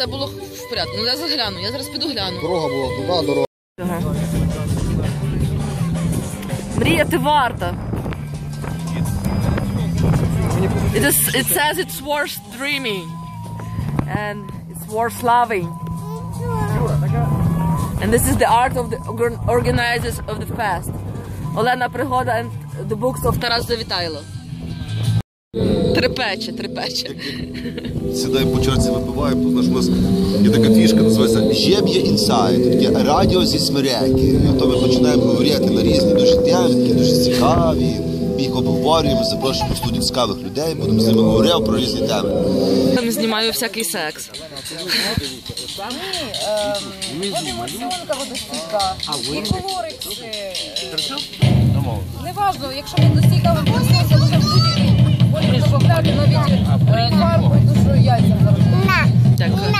все було в порядку. Ну я загляну, я зараз піду гляну. Дорога була туди, дорога. Ага. Мріяти варто. It says it's worth dreaming. And it's worth loving. And this is the art of the organizers of the fest. Олена Пригода and the books of Тарас Завітайло. Трепече. Сідаємо по черзі, випиваємо, тому що у нас є така фішка, називається «Жеб'я інсайд», таке радіо зі смиряки. То ми починаємо говорити на різні дуже теми, такі дуже цікаві. Ми їх обговорюємо, запрошуємо в студію цікавих людей, будемо з ними говорити про різні теми. Там знімаю всякий секс. Водоемульсіонка, водостійка, і колорикси. Неважно, якщо водостійка використовується, можна в будь-який можна додати навіть фарбу і душу яйця заробити. Дякую.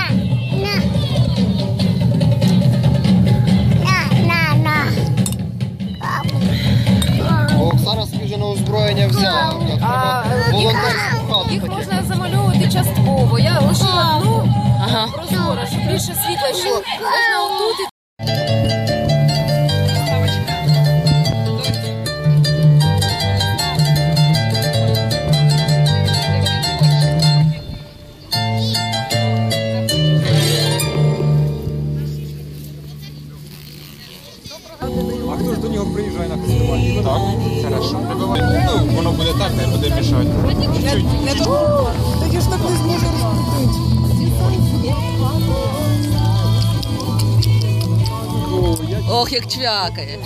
Оксана собі вже на озброєння взяла. Їх можна замальовувати частково. Я лишила одну прозору, щоб більше світла. Ще можна отут. А хто ж до нього приїжджає на фестиваль? Так, хорошо. Ну, воно буде так, не буде мішати. Тоді ж так не зможе розкрутити. Ох, як чвякає.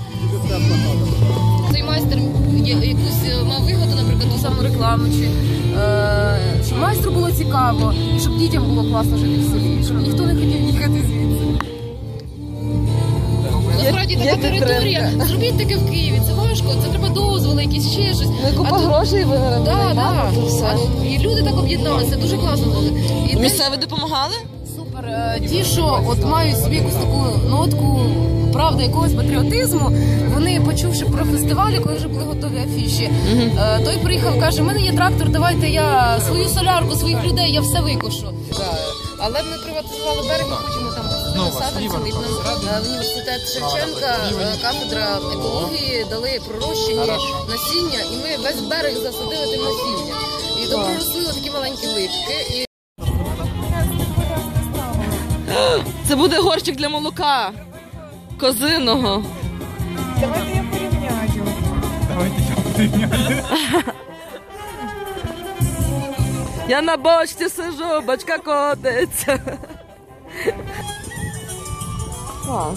Цей майстер якусь мав вигоду, наприклад, ту саму рекламу, чи щоб майстру було цікаво, і щоб дітям було класно жити в селі, щоб ніхто не хотів їхати звідси. Насправді така територія, зробіть таке в Києві, це важко, це треба дозволи, якісь ще щось. Ну, купа грошей виграли. Так. І люди так об'єдналися, дуже класно було. Місцеві допомагали? Супер. Ті, що от мають собі якусь таку нотку, правда, якогось патріотизму, вони, почувши про фестивалі, коли вже були готові афіші, той приїхав, каже, в мене є трактор, давайте я свою солярку, своїх людей, я все викошу. Але ми приватизували берег, ми хочемо там насадити цілий. В університет Шевченка, кафедра екології, дали пророщені насіння, і ми весь берег засадили тим насінням. І то проросли такі маленькі липки. Це буде горщик для молока. Козиного. Давайте я порівняю. Я на бочці сижу, бочка котиться. Клас.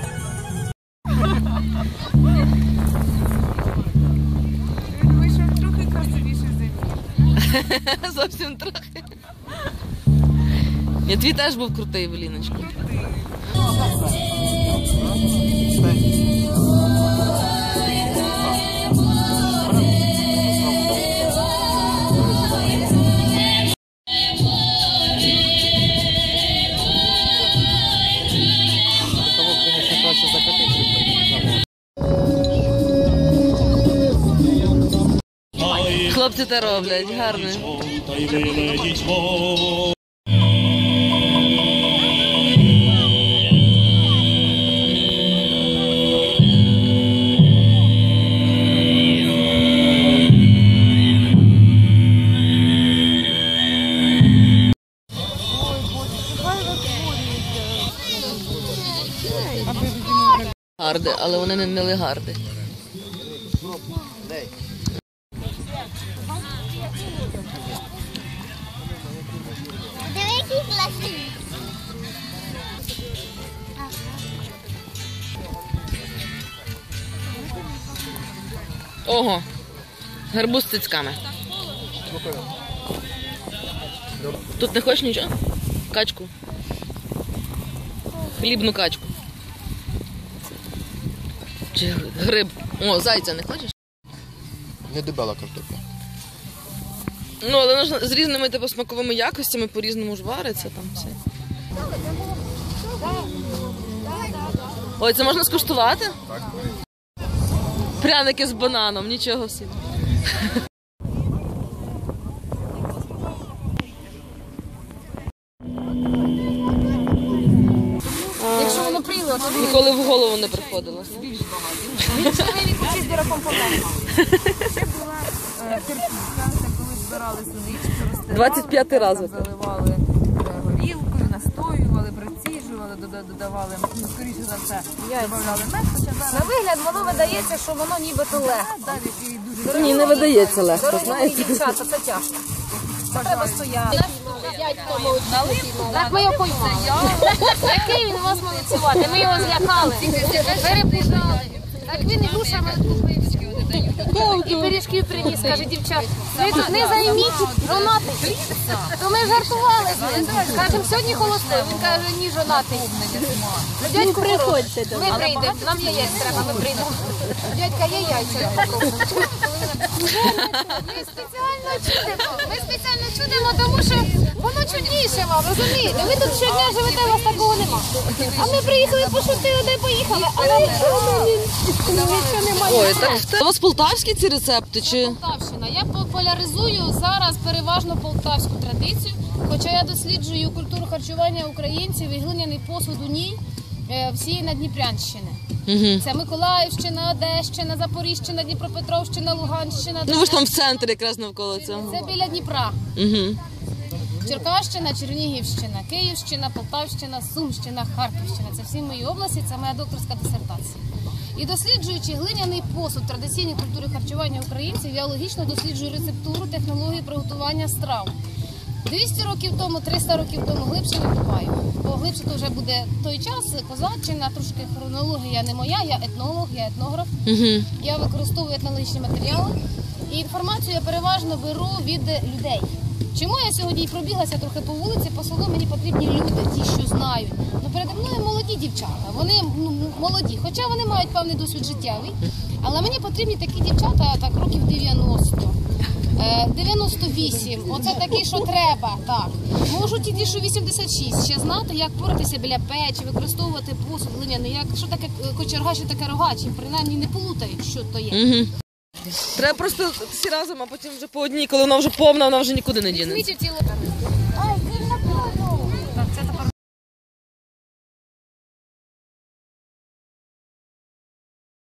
Вийшов трохи красивіше за Зовсім трохи. Я твій теж був крутий, Веліночка. Хлопці те роблять, гарно. Гарди, але вони не нелегарди. Ого, гарбуз з цицьками. Тут не хочеш нічого? Качку. Хлібну качку. Чи гриб. О, зайця не хочеш? Не дебела картопля. Ну, але воно ж з різними типу смаковими якостями, по-різному ж вариться там все. Ой, це можна скуштувати? Так. Пряники з бананом, нічого собі. Ніколи в голову не приходило. Він з дураком померла. Ще була терпівка, це коли збирали сунички, 25-й раз там оце. заливали горілкою, настоювали, приціжували, додавали, ну, скоріше за все, додавали мед, хоча зараз... На вигляд воно видається, що воно нібито легко. Далі і дуже Ні, не видається легко, Дорогі знаєте. дівчата, це тяжко. Це треба стояти. Так ми його поймали. Який він вас молодцювати? Ми його злякали. Перепужали. Так він і душами купив. І пиріжків приніс, каже, дівчат. Ви тут не займіть жонатий. То ми жартували з ним. Кажемо, сьогодні холостий. Він каже, ні, жонатий. Дядьку, приходьте. Ми прийдемо. Нам яєць треба, ми прийдемо. Дядька, є яйця. Ми спеціально чудимо, тому що воно чудніше вам, розумієте? Ви тут щодня живете, у вас такого нема. А ми приїхали пошутили, де поїхали, а нам нічого немає. Ой, так у вас полтавські ці рецепти чи? Полтавщина. Я популяризую зараз переважно полтавську традицію, хоча я досліджую культуру харчування українців і глиняний посуд у ній всієї Надніпрянщини. Це Миколаївщина, Одещина, Запоріжжя, Дніпропетровщина, Луганщина. Ну ви ж там в центрі якраз навколо цього. Це біля Дніпра. Угу. Черкащина, Чернігівщина, Київщина, Полтавщина, Сумщина, Харківщина. Це всі мої області, це моя докторська дисертація. І досліджуючи глиняний посуд традиційної культури харчування українців, я логічно досліджую рецептуру, технологію приготування страв. 200 років тому, 300 років тому глибше не купаю. Бо глибше то вже буде той час, козаччина, трошки хронологія не моя, я етнолог, я етнограф. Я використовую етнологічні матеріали. І інформацію я переважно беру від людей. Чому я сьогодні і пробіглася трохи по вулиці, по селу, мені потрібні люди, ті, що знають. Ну, передо мною молоді дівчата, вони молоді, хоча вони мають певний досвід життєвий. Але мені потрібні такі дівчата, так, років 90. 98, оце такі, що треба, так. Можуть і ті, що 86, ще знати, як поратися біля печі, використовувати посуд глиняний, як, що таке кочерга, що таке рогач, і принаймні не плутають, що то є. Треба просто всі разом, а потім вже по одній, коли вона вже повна, вона вже нікуди не дінеться. Візьміть тіло.